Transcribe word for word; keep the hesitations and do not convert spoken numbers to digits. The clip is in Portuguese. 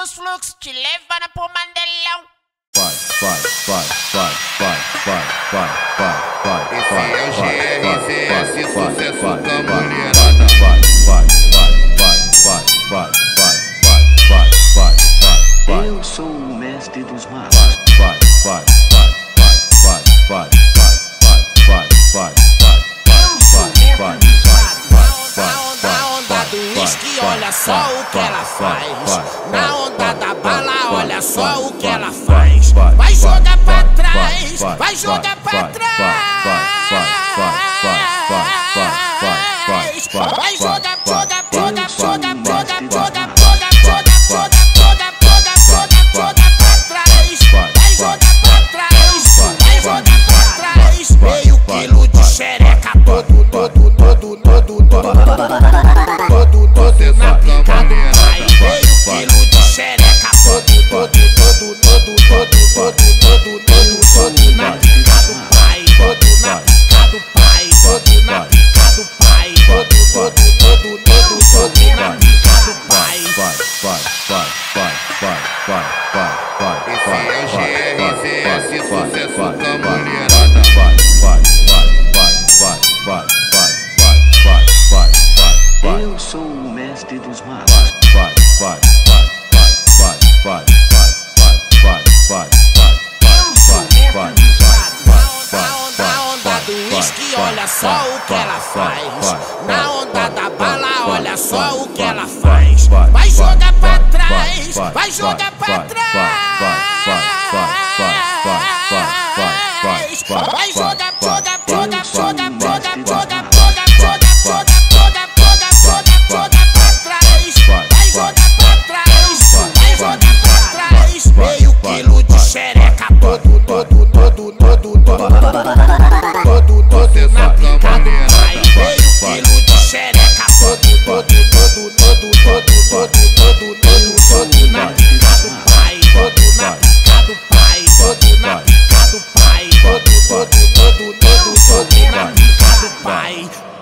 dos fluxos, te levando pro Mandelão. Vai, vai, vai, vai, vai, vai, vai, vai, vai. Esse é o G R C S, sucesso com a mulherada. Vai, vai, vai, vai, vai, vai, vai, vai, vai, vai, vai. Eu sou o mestre dos mares. Vai, vai, vai, vai, vai, vai, vai, vai, vai, vai, vai, vai, Na onda, onda do uísque, olha só o que ela faz. Na onda da bala, olha só o que ela faz. Vai jogar pra trás, vai jogar pra trás. Vai jogar, joga, joga, joga, joga, joga, joga, joga, joga, joga, joga, joga, joga pra trás. Vai jogar pra trás, vai jogar pra trás. Meio quilo de xereca, todo, todo, todo, todo, todo, todo, todo na pica do pai. Meio quilo de xereca, todo, todo, todo, todo, todo, todo, todo, todo, todo na pica do pai. Todo na pica do pai, todo na pica do pai. Todo, todo, todo, todo, todo na pica do pai. Vai, vai, vai, vai, vai, vai, vai, vai. Esse é o G R C S, sucesso com a mulherada. Vai, vai, vai, vai, vai, vai, vai, vai, vai, vai, vai. Eu sou o mestre dos mares. Vai, vai, vai, vai, vai, vai, vai, vai, vai, vai, vai, vai. Na onda do uísque, olha só o que ela faz. Na onda da bala, olha só o que ela faz. Vai jogar pra trás, vai jogar pra trás. Vai jogar, joga, joga, joga, joga, joga, joga, joga, joga, joga, joga, joga, joga pra trás. Vai jogar pra trás, vai jogar pra trás. Meio quilo de xereca, todo, todo, todo, todo, todo, todo, todo na pica do pai. Meio quilo de xereca, todo, todo, todo, todo, todo, todo, todo, todo, todo na pica do pai. Todo na pica do pai, todo na pica do pai. Todo, todo, todo, todo, todo na pica do pai.